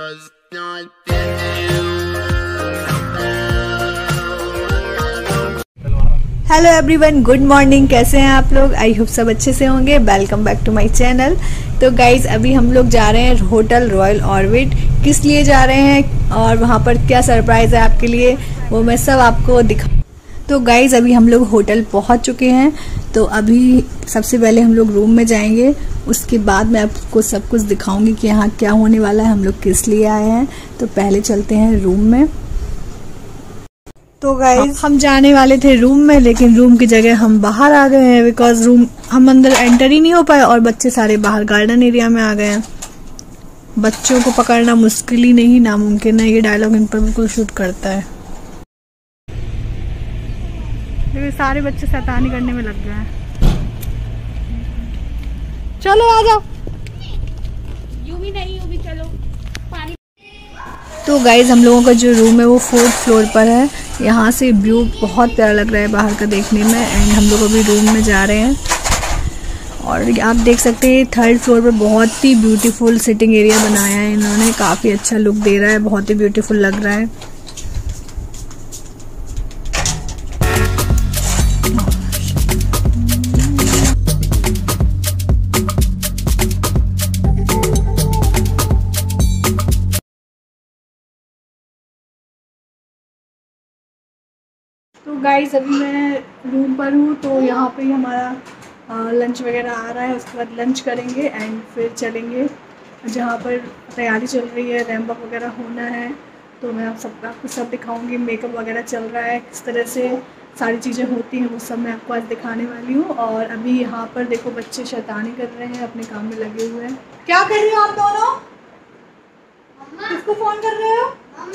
Hello everyone, good morning. कैसे हैं आप लोग? आई होप सब अच्छे से होंगे। Welcome back to my channel. तो गाइज अभी हम लोग जा रहे हैं होटल रॉयल ऑर्बिट। किस लिए जा रहे हैं और वहाँ पर क्या सरप्राइज है आपके लिए, वो मैं सब आपको दिखा। तो गाइज अभी हम लोग होटल पहुँच चुके हैं। तो अभी सबसे पहले हम लोग रूम में जाएंगे, उसके बाद मैं आपको सब कुछ दिखाऊंगी कि यहाँ क्या होने वाला है, हम लोग किस लिए आए हैं। तो पहले चलते हैं रूम में। तो गाइज हम जाने वाले थे रूम में, लेकिन रूम की जगह हम बाहर आ गए हैं, बिकॉज रूम हम अंदर एंटर ही नहीं हो पाए और बच्चे सारे बाहर गार्डन एरिया में आ गए हैं। बच्चों को पकड़ना मुश्किल ही नहीं, नामुमकिन है। ये डायलॉग इन पर बिल्कुल शूट करता है। देखिए सारे बच्चे शैतानी करने में लग गए हैं। चलो आ जाओ। यूवी नहीं, यूवी चलो पानी। तो गाइज हम लोगों का जो रूम है वो 4th फ्लोर पर है। यहाँ से व्यू बहुत प्यारा लग रहा है बाहर का देखने में। एंड हम लोग अभी रूम में जा रहे हैं और आप देख सकते हैं 3rd फ्लोर पर बहुत ही ब्यूटीफुल सिटिंग एरिया बनाया है इन्होंने। काफ़ी अच्छा लुक दे रहा है, बहुत ही ब्यूटीफुल लग रहा है। तो गाइस अभी मैं रूम पर हूँ, तो यहाँ पे हमारा लंच वगैरह आ रहा है। उसके बाद लंच करेंगे एंड फिर चलेंगे जहाँ पर तैयारी चल रही है, रैंप वॉक वगैरह होना है। तो मैं आपको सब दिखाऊंगी। मेकअप वगैरह चल रहा है, किस तरह से सारी चीज़ें होती हैं वो सब मैं आपको आज दिखाने वाली हूँ। और अभी यहाँ पर देखो बच्चे शैतानी कर रहे हैं, अपने काम में लगे हुए हैं। क्या कर रही हो आप दोनों? किसको फ़ोन कर रहे हो?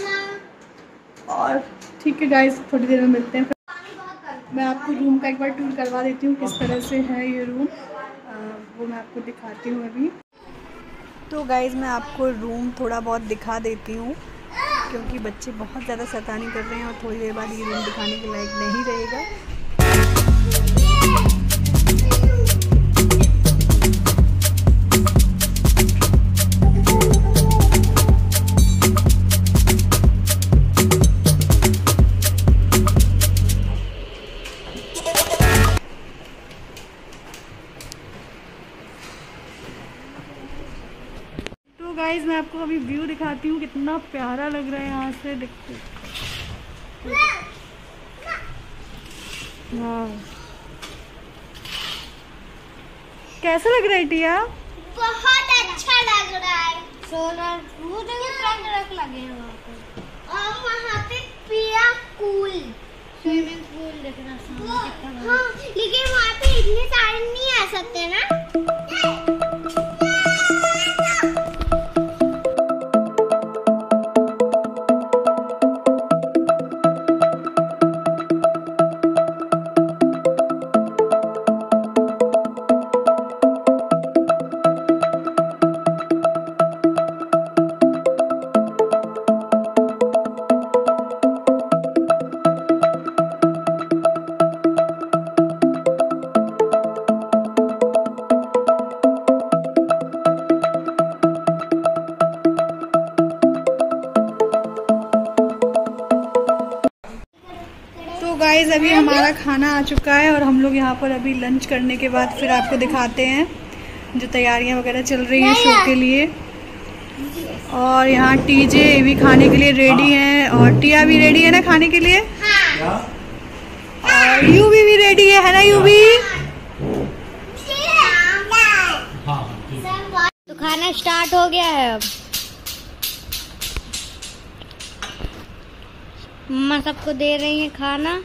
और ठीक है गाइस, थोड़ी देर में मिलते हैं। मैं आपको रूम का एक बार टूर करवा देती हूँ, किस तरह से है ये रूम, वो मैं आपको दिखाती हूँ अभी। तो गाइस मैं आपको रूम थोड़ा बहुत दिखा देती हूँ, क्योंकि बच्चे बहुत ज़्यादा शैतानी कर रहे हैं और थोड़ी देर बाद ये रूम दिखाने के लायक नहीं रहेगा। गाइस मैं आपको अभी व्यू दिखाती हूँ, कितना प्यारा लग रहा है यहाँ से। देखो कैसा लग रहा है टिया? बहुत अच्छा लग रहा है। सोलर वो ट्रक लगे हैं वहाँ पे, और वहाँ पे पिया कूल स्विमिंग पूल देखना सामने। हाँ, लेकिन वहाँ पे इतने सारे नहीं आ सकते ना। गाइस अभी हमारा खाना आ चुका है और हम लोग यहाँ पर अभी लंच करने के बाद फिर आपको दिखाते हैं जो तैयारियाँ वगैरह चल रही हैं शो के लिए। और यहाँ टीजे भी खाने के लिए रेडी हैं और टिया भी रेडी है ना खाने के लिए। हाँ। और यूवी भी रेडी है ना यूवी? तो खाना स्टार्ट हो गया है अब। मम्मा सबको दे रही है खाना।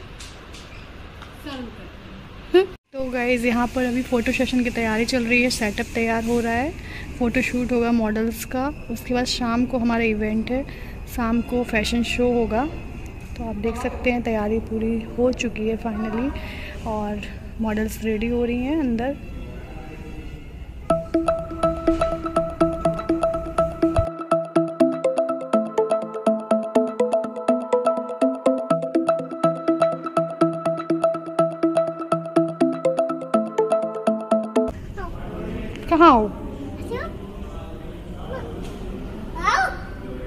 तो गाइस यहाँ पर अभी फ़ोटो सेशन की तैयारी चल रही है, सेटअप तैयार हो रहा है, फ़ोटो शूट होगा मॉडल्स का। उसके बाद शाम को हमारा इवेंट है, शाम को फैशन शो होगा। तो आप देख सकते हैं तैयारी पूरी हो चुकी है फाइनली और मॉडल्स रेडी हो रही हैं अंदर। कहाँ हो?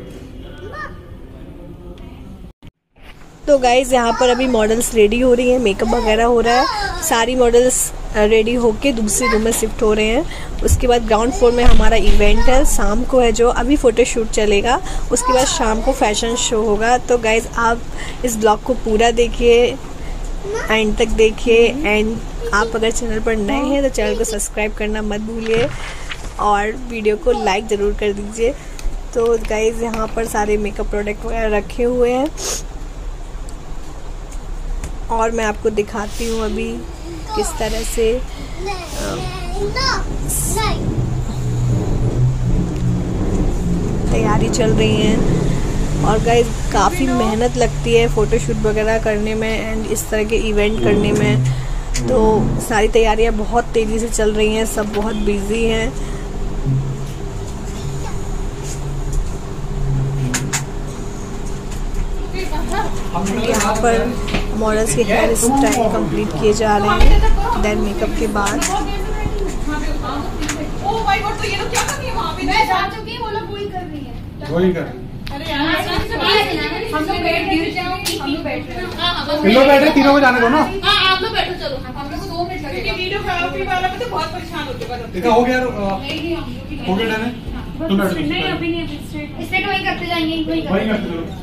तो गाइज़ यहाँ पर अभी मॉडल्स रेडी हो रही हैं, मेकअप वगैरह हो रहा है, सारी मॉडल्स रेडी होके दूसरे रूम में शिफ्ट हो रहे हैं। उसके बाद ग्राउंड फ्लोर में हमारा इवेंट है, शाम को है जो अभी फ़ोटोशूट चलेगा, उसके बाद शाम को फैशन शो होगा। तो गाइज़ आप इस ब्लॉग को पूरा देखिए, एंड तक देखिए। एंड आप अगर चैनल पर नए हैं तो चैनल को सब्सक्राइब करना मत भूलिए और वीडियो को लाइक ज़रूर कर दीजिए। तो गाइज़ यहाँ पर सारे मेकअप प्रोडक्ट वगैरह रखे हुए हैं और मैं आपको दिखाती हूँ अभी किस तरह से तैयारी चल रही है। और गाइस काफ़ी मेहनत लगती है फ़ोटोशूट वगैरह करने में एंड इस तरह के इवेंट करने में। तो सारी तैयारियां बहुत तेज़ी से चल रही हैं, सब बहुत बिजी हैं। यहाँ पर मॉडल्स के हेयर स्टाइल कंप्लीट किए जा रहे हैं। देन मेकअप के बाद तीनों को जाने दो ना। आप लोग बैठो, चलो हम लोग को 2 मिनट लगेगा। वीडियोग्राफी वाला में तो बहुत परेशान होते हैं। देखा हो गया, हो गया डन है। तुम बैठो। नहीं अभी नहीं, स्ट्रेट वही करते जाएंगे, वही करते।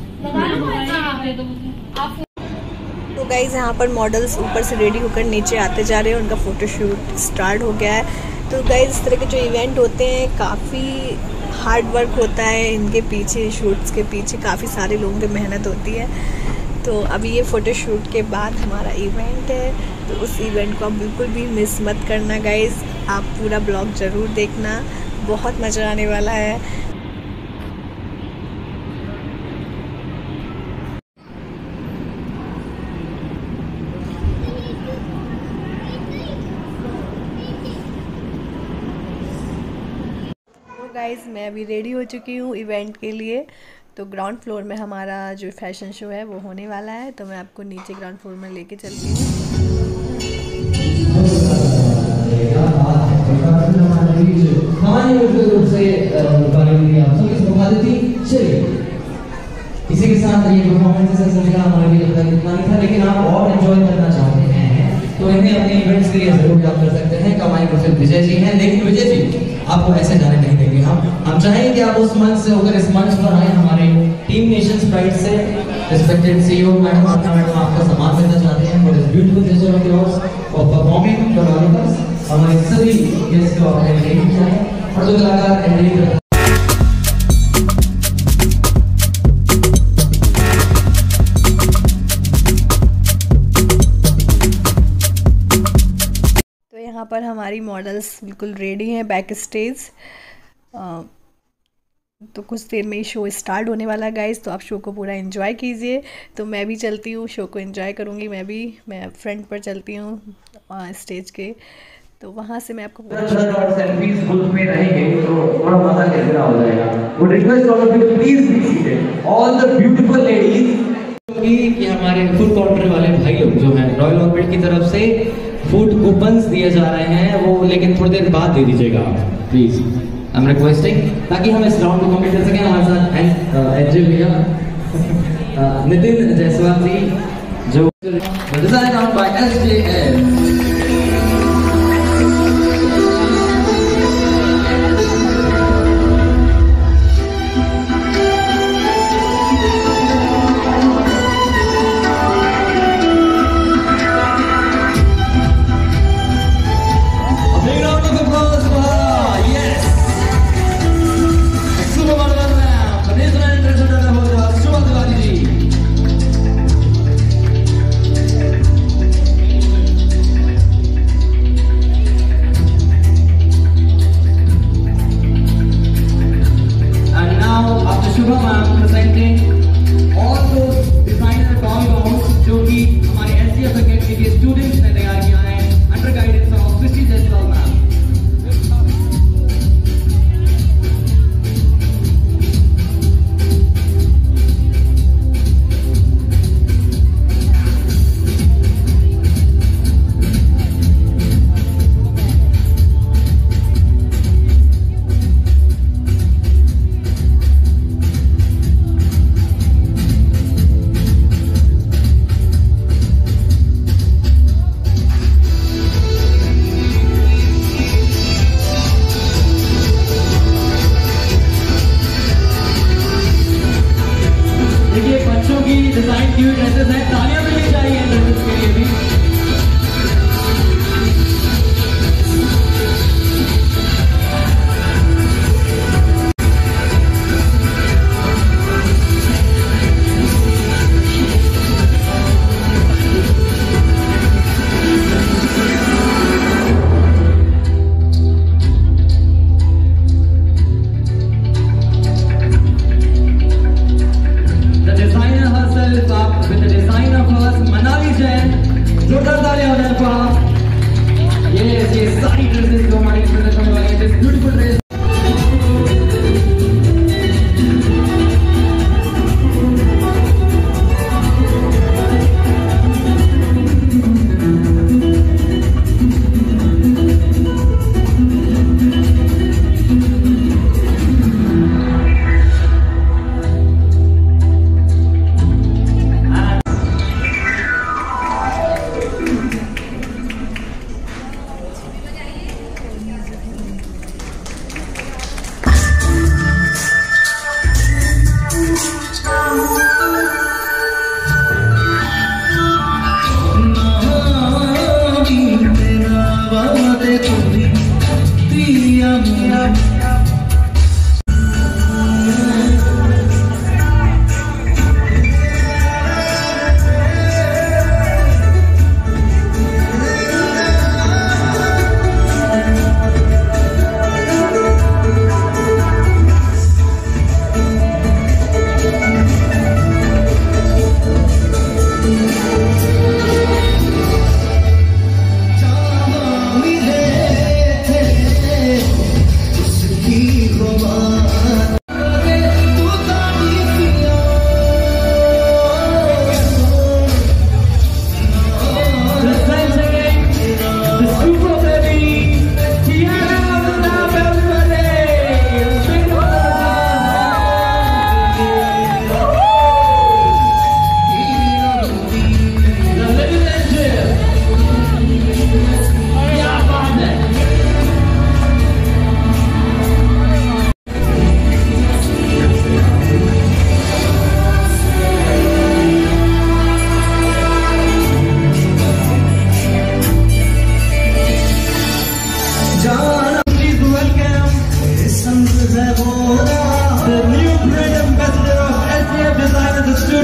तो गाइज यहाँ पर मॉडल्स ऊपर से रेडी होकर नीचे आते जा रहे हैं, उनका फ़ोटोशूट स्टार्ट हो गया है। तो गाइज इस तरह के जो इवेंट होते हैं काफ़ी हार्ड वर्क होता है, इनके पीछे शूट्स के पीछे काफ़ी सारे लोगों की मेहनत होती है। तो अभी ये फ़ोटोशूट के बाद हमारा इवेंट है, तो उस इवेंट को आप बिल्कुल भी मिस मत करना गाइज। आप पूरा ब्लॉग ज़रूर देखना, बहुत मज़ा आने वाला है। गाइस मैं अभी रेडी हो चुकी हूँ इवेंट के लिए। तो ग्राउंड फ्लोर में हमारा जो फैशन शो है वो होने वाला है, तो मैं आपको नीचे ग्राउंड फ्लोर में लेके चलती हूँ। इसी के साथ ये परफॉर्मेंस हमारे लिए इतना नहीं था, लेकिन आप और एंजॉय करना चाहते हैं तो इन्हें अपने इवेंट्स के लिए जरूर याद कर सकते हैं। कमाई को सिर्फ विजय जी हैं, लेकिन विजय जी आपको ऐसे जाने नहीं देंगे। हम चाहेंगे कि आप उस मंच से होकर इस मंच पर आए। हमारे टीम नेशंस प्राइड से रिस्पेक्टेड सीईओ मैडम आपका सम्मान करना चाहते हैं for this beautiful gesture of yours of performing for all of us. हमारे सभी गेस्ट को आपने थैंक किया है और जो कलाकार एंड यहाँ पर हमारी मॉडल्स बिल्कुल रेडी हैं बैक स्टेज। तो कुछ देर में ही शो स्टार्ट होने वाला है गाइस, तो आप शो को पूरा एंजॉय कीजिए। तो मैं भी चलती हूँ, शो को एंजॉय करूँगी। मैं फ्रंट पर चलती हूँ स्टेज के, तो वहाँ से मैं आपको सेल्फीज ग्रुप में रहेंगे तो थोड़ा मजा कैसे हो जाएगा। वो request all of you please be seated, all the beautiful ladies. कि हमारे फूड काउंटर वाले भाई लोग जो हैं रॉयल ऑर्बिट की तरफ से फूड कूपन्स दिए जा रहे हैं, वो लेकिन थोड़ी देर बाद दे दीजिएगा प्लीज। आई एम रिक्वेस्टिंग, ताकि हम इस राउंड को कंप्लीट कर सकें। हमारे साथ एनजे भैया, नितिन जायसवाल जी जो design out by SJF.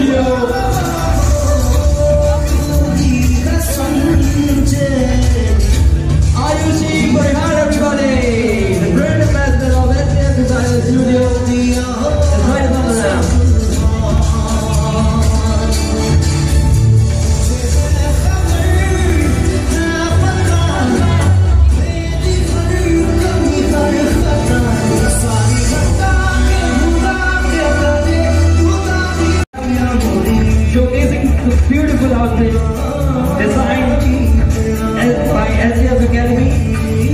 Ayushi Parihar, everybody! The brand ambassador of SCM Design Studio is right above the ramp. Showcasing the beautiful outfit designed by SCM Academy.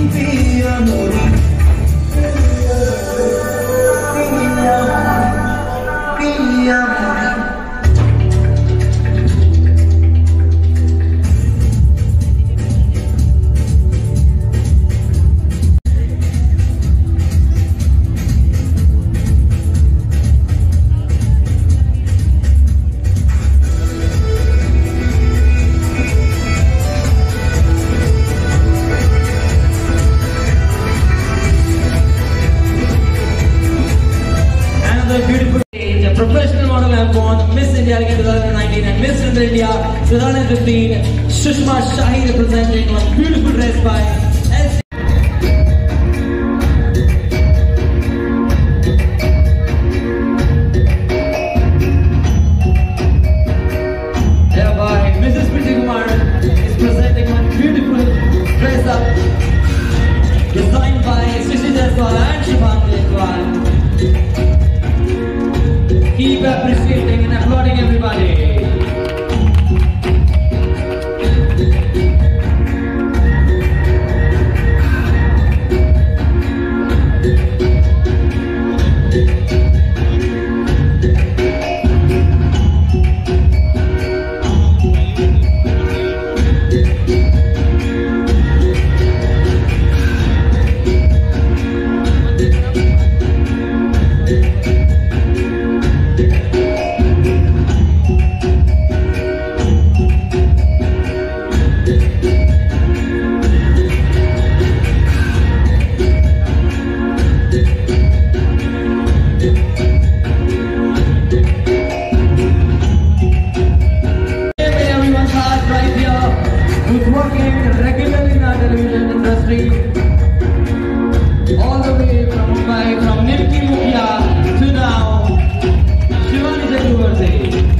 Professional model have won Miss India 2019 and Miss India 2015. Sushma Shahi representing one beautiful dress by thereby Mrs. Priti Kumar is presenting one beautiful dress up designed by Srishi Jaiswal and Shubhangi Jaiswal. Keep appreciating and applauding everybody. All the way from Mumbai, from Nifty Mukhya to now, Shivani Chakravarti.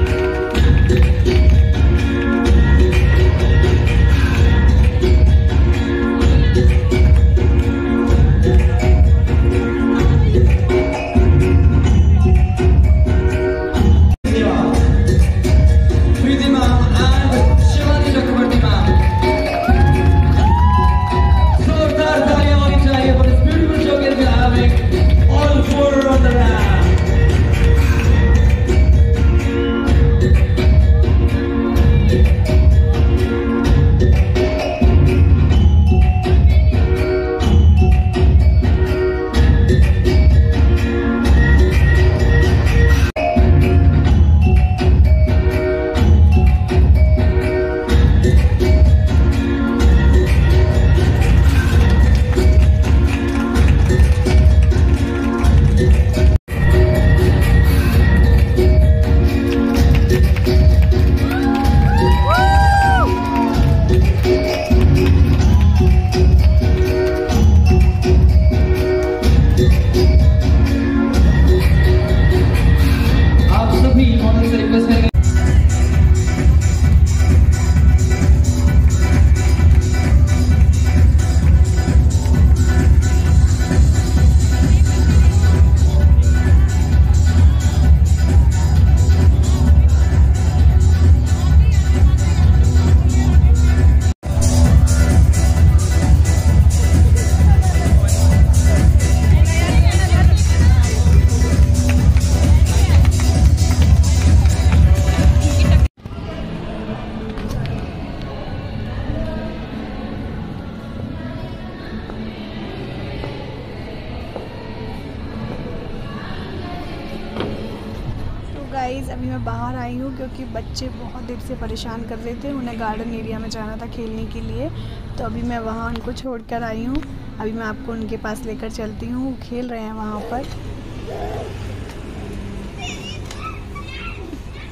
Guys अभी मैं बाहर आई हूँ क्योंकि बच्चे बहुत देर से परेशान कर रहे थे, उन्हें गार्डन एरिया में जाना था खेलने के लिए, तो अभी मैं वहाँ उनको छोड़कर आई हूँ। अभी मैं आपको उनके पास लेकर चलती हूँ, वो खेल रहे हैं वहाँ पर।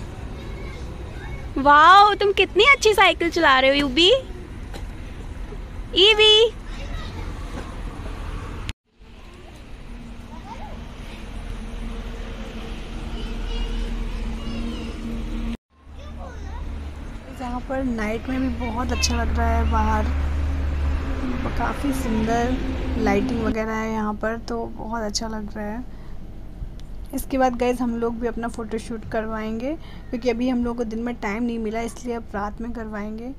वाओ, तुम कितनी अच्छी साइकिल चला रहे हो यूबी। ईवी यहाँ पर नाइट में भी बहुत अच्छा लग रहा है। बाहर काफ़ी सुंदर लाइटिंग वगैरह है यहाँ पर, तो बहुत अच्छा लग रहा है। इसके बाद गाइस हम लोग भी अपना फ़ोटोशूट करवाएंगे, क्योंकि अभी हम लोग को दिन में टाइम नहीं मिला, इसलिए अब रात में करवाएंगे।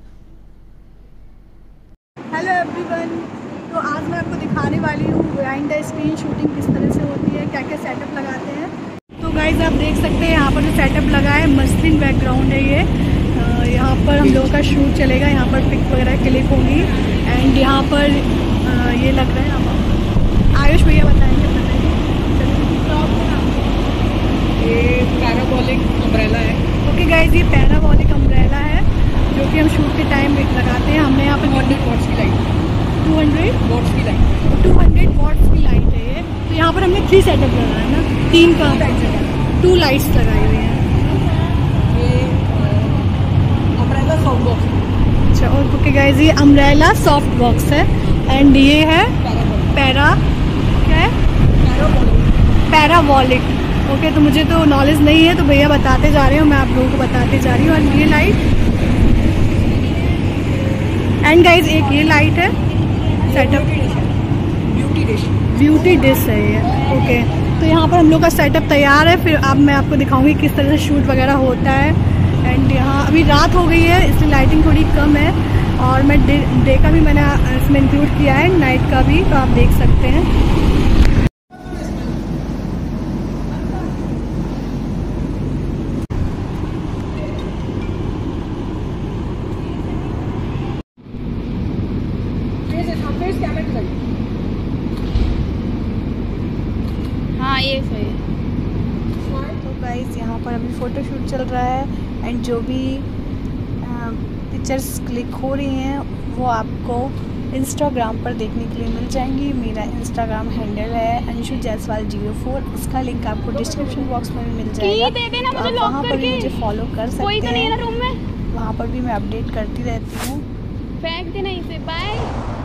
हेलो एवरीवन, तो आज मैं आपको दिखाने वाली हूँ बिहाइंड द स्क्रीन शूटिंग किस तरह से होती है, क्या क्या सेटअप लगाते हैं। तो गाइस आप देख सकते हैं यहाँ पर जो सेटअप लगा है, मस्लिन बैकग्राउंड है ये। यहाँ पर हम लोगों का शूट चलेगा, यहाँ पर पिक वगैरह क्लिक होगी। एंड यहाँ पर ये लग रहा है, यहाँ पर आयुष भैया बताएंगे। ये पैराबोलिक अम्ब्रेला है। ओके गाइस, ये पैराबोलिक अम्ब्रेला है जो कि हम शूट के टाइम लगाते हैं। हमने यहाँ पर 200 वॉट्स की लाइट, 200 वॉट्स की लाइट, 200 वॉट्स की लाइट है ये। तो यहाँ पर हमने 3 सेटअप लगाया है ना, 3 का 2 लाइट्स लगाई हुई हैं। ये अम्ब्रेला सॉफ्ट बॉक्स। अच्छा, और ओके गाइस, ये अम्ब्रेला सॉफ्ट बॉक्स है। एंड ये है पैरा, क्या है, पैराबोलिक। ओके, तो मुझे तो नॉलेज नहीं है, तो भैया बताते जा रहे हो, मैं आप लोगों को बताते जा रही हूँ। और ये लाइट, एंड गाइस एक ये लाइट है सेटअप, ब्यूटी डिश है ये। ओके, तो यहाँ पर हम लोग का सेटअप तैयार है। फिर अब मैं आपको दिखाऊंगी किस तरह से शूट वगैरह होता है। एंड यहाँ अभी रात हो गई है, इसलिए लाइटिंग थोड़ी कम है। और मैं डे का भी मैंने इसमें इंक्लूड किया है, नाइट का भी, तो आप देख सकते हैं। हाँ ये सही है। तो गाइस यहाँ पर अभी फ़ोटोशूट चल रहा है। एंड जो भी पिक्चर्स क्लिक हो रही हैं वो आपको इंस्टाग्राम पर देखने के लिए मिल जाएंगी। मेरा इंस्टाग्राम हैंडल है अंशु जायसवाल 04, उसका लिंक आपको डिस्क्रिप्शन बॉक्स में भी मिल जाएगा। तो आप वहाँ पर भी मुझे फॉलो कर सकते हैं, वहाँ पर भी मैं अपडेट करती रहती हूँ। फेंक देना इसे, बाय।